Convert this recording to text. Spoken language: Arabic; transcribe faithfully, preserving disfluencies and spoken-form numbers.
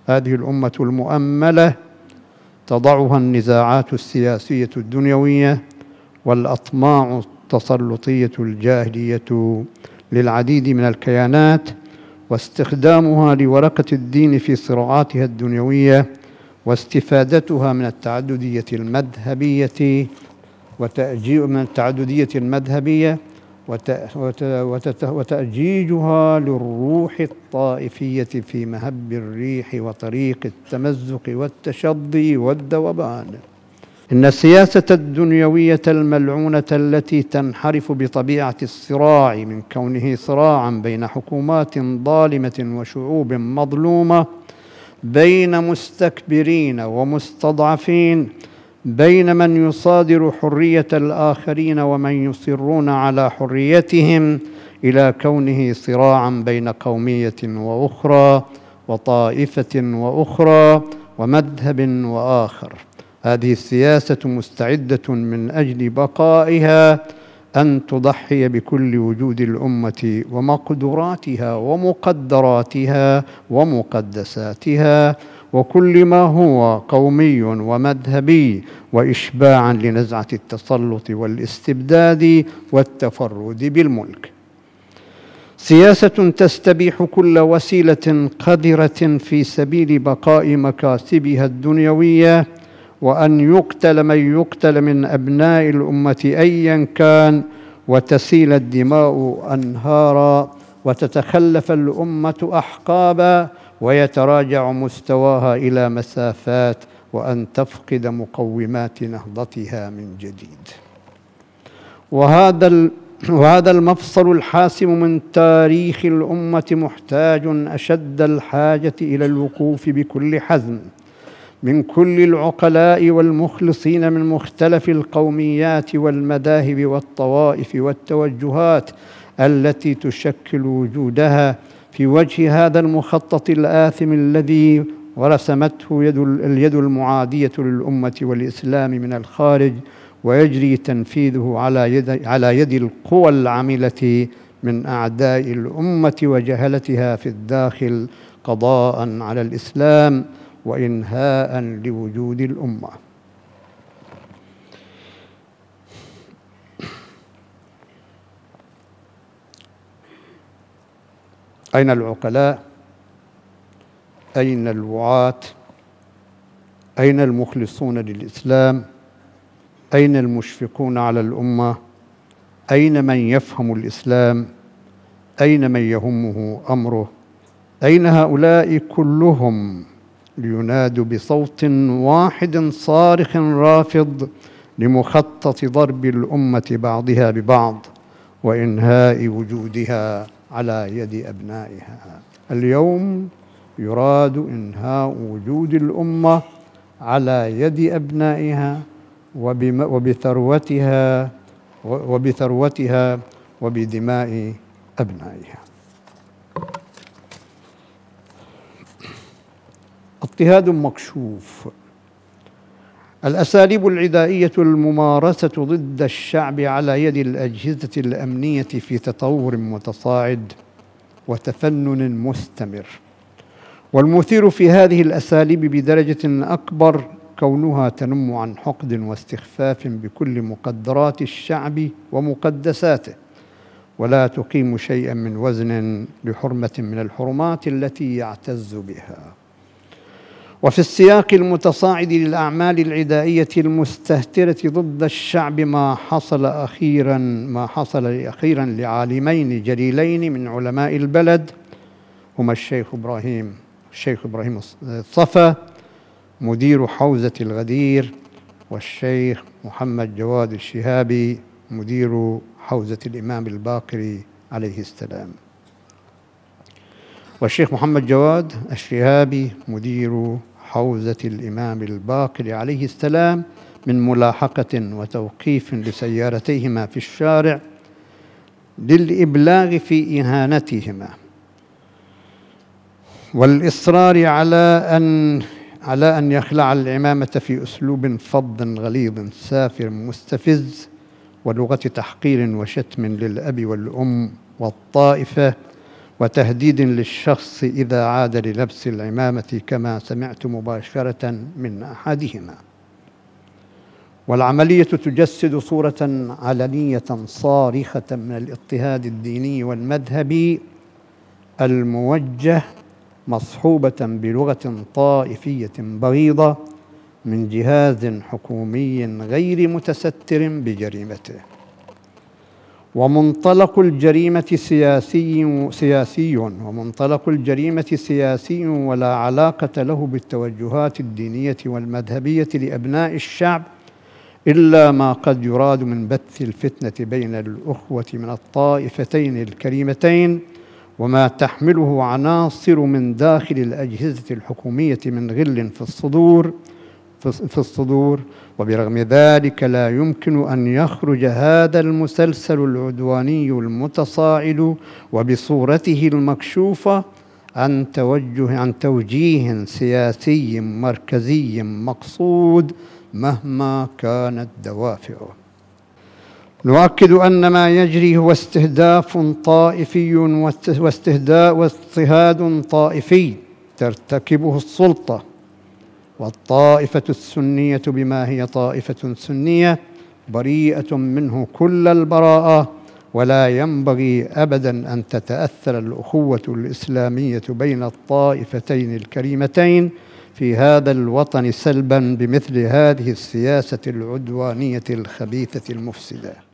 هذه الأمة المؤملة تضعها النزاعات السياسية الدنيوية والأطماع التسلطية الجاهلية للعديد من الكيانات، واستخدامها لورقة الدين في صراعاتها الدنيوية، واستفادتها من التعددية المذهبية وتأجيج من التعددية المذهبية وتأجيجها للروح الطائفية في مهب الريح وطريق التمزق والتشظي والذوبان. إن السياسة الدنيوية الملعونة التي تنحرف بطبيعة الصراع من كونه صراعا بين حكومات ظالمة وشعوب مظلومة، بين مستكبرين ومستضعفين، بين من يصادر حرية الآخرين ومن يصرون على حريتهم، إلى كونه صراعا بين قومية وأخرى وطائفة وأخرى ومذهب وآخر. هذه السياسة مستعدة من أجل بقائها أن تضحي بكل وجود الأمة ومقدراتها ومقدراتها ومقدساتها وكل ما هو قومي ومذهبي، وإشباعا لنزعة التسلط والاستبداد والتفرد بالملك. سياسة تستبيح كل وسيلة قذرة في سبيل بقاء مكاسبها الدنيوية، وأن يقتل من يقتل من أبناء الأمة أيا كان، وتسيل الدماء أنهارا، وتتخلف الأمة أحقابا، ويتراجع مستواها إلى مسافات، وأن تفقد مقومات نهضتها من جديد. وهذا وهذا المفصل الحاسم من تاريخ الأمة محتاج أشد الحاجة إلى الوقوف بكل حزم من كل العقلاء والمخلصين من مختلف القوميات والمذاهب والطوائف والتوجهات التي تشكل وجودها في وجه هذا المخطط الآثم الذي ورسمته يد اليد المعادية للأمة والإسلام من الخارج، ويجري تنفيذه على يد على يد القوى العاملة من أعداء الأمة وجهلتها في الداخل، قضاء على الإسلام وإنهاء لوجود الأمة. أين العقلاء؟ أين الوعاة؟ أين المخلصون للإسلام؟ أين المشفقون على الأمة؟ أين من يفهم الإسلام؟ أين من يهمه أمره؟ أين هؤلاء كلهم لينادوا بصوت واحد صارخ رافض لمخطط ضرب الأمة بعضها ببعض وإنهاء وجودها على يد أبنائها؟ اليوم يراد إنهاء وجود الأمة على يد أبنائها وبثروتها وبثروتها وبدماء أبنائها. اضطهاد مكشوف. الأساليب العدائية الممارسة ضد الشعب على يد الأجهزة الأمنية في تطور متصاعد وتفنن مستمر، والمثير في هذه الأساليب بدرجة أكبر كونها تنم عن حقد واستخفاف بكل مقدرات الشعب ومقدساته، ولا تقيم شيئا من وزن لحرمة من الحرمات التي يعتز بها. وفي السياق المتصاعد للأعمال العدائية المستهترة ضد الشعب ما حصل أخيرا ما حصل أخيرا لعالمين جليلين من علماء البلد، هما الشيخ إبراهيم الشيخ إبراهيم الصفا مدير حوزة الغدير، والشيخ محمد جواد الشهابي مدير حوزة الإمام الباقر عليه السلام. والشيخ محمد جواد الشهابي مدير حوزة الإمام الباقر عليه السلام من ملاحقة وتوقيف لسيارتيهما في الشارع للإبلاغ في إهانتهما والإصرار على أن على أن يخلع العمامة في أسلوب فظ غليظ سافر مستفز ولغة تحقير وشتم للأب والأم والطائفة وتهديد للشخص إذا عاد للبس العمامة كما سمعت مباشرة من أحدهما. والعملية تجسد صورة علنية صارخة من الاضطهاد الديني والمذهبي الموجه مصحوبة بلغة طائفية بغيضة من جهاز حكومي غير متستر بجريمته. ومنطلق الجريمة سياسي سياسي ومنطلق الجريمة سياسي ولا علاقة له بالتوجهات الدينية والمذهبية لأبناء الشعب، إلا ما قد يراد من بث الفتنة بين الأخوة من الطائفتين الكريمتين، وما تحمله عناصر من داخل الأجهزة الحكومية من غل في الصدور في الصدور وبرغم ذلك لا يمكن أن يخرج هذا المسلسل العدواني المتصاعد وبصورته المكشوفة عن توجه عن توجيه سياسي مركزي مقصود مهما كانت دوافعه. نؤكد أن ما يجري هو استهداف طائفي واستهداء واضطهاد طائفي ترتكبه السلطة، والطائفة السنية بما هي طائفة سنية بريئة منه كل البراءة، ولا ينبغي أبدا أن تتأثر الأخوة الإسلامية بين الطائفتين الكريمتين في هذا الوطن سلبا بمثل هذه السياسة العدوانية الخبيثة المفسدة.